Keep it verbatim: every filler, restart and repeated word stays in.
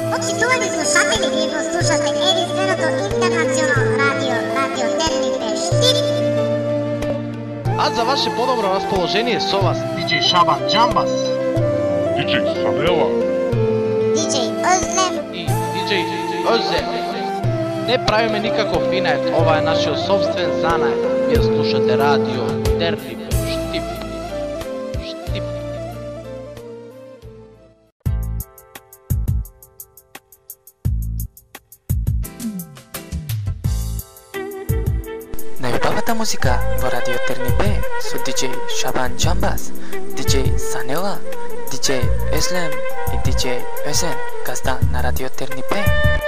Почитувани слушатели, вие го слушате единственото интернационално радио, Радио Терните Штип. А за ваше по-добро разположение со вас диджей Шабан Джамбас, диджей Санела, диджей Özlem и диджей Özlem. Не правиме никаков инает, ова е нашиот собствен занаед. Вие слушате радио Терните Штип. Штип. Најубавата музика во Радио Терните со диджей Шабан Джамбас, диджей Санела, диджей Özlem и диджей Özен, газда на Радио Терните.